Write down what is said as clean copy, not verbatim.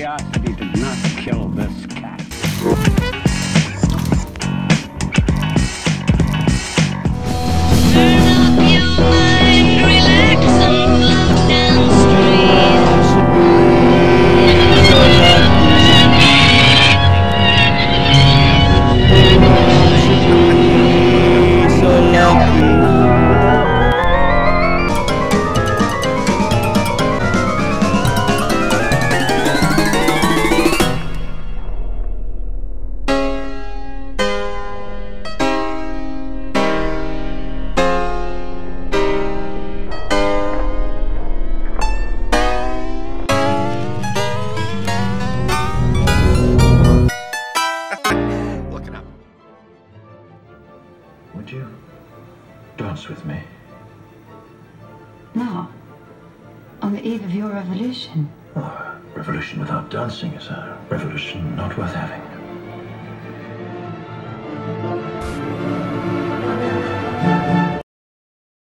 curiosity did not kill this cat. Would you dance with me? Now, on the eve of your revolution. Oh, a revolution without dancing is a revolution not worth having.